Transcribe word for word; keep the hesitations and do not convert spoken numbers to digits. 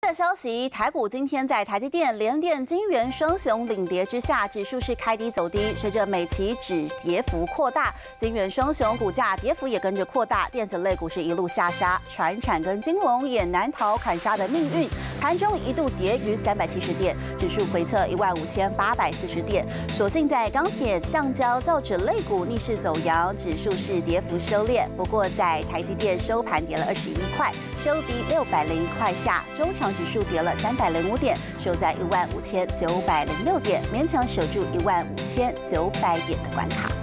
的消息，台股今天在台积电、联电、晶圆双雄领跌之下，指数是开低走低。随着美期指跌幅扩大，晶圆双雄股价跌幅也跟着扩大，电子类股是一路下杀，传产跟金融也难逃砍杀的命运。盘中一度跌逾三百七十点，指数回测一万五千八百四十点。所幸在钢铁、橡胶、造纸类股逆势走扬，指数是跌幅收敛。不过在台积电收盘跌了二十一块，收低六百零一块下，中场指数跌了三百零五点，收在一万五千九百零六点，勉强守住一万五千九百点的关卡。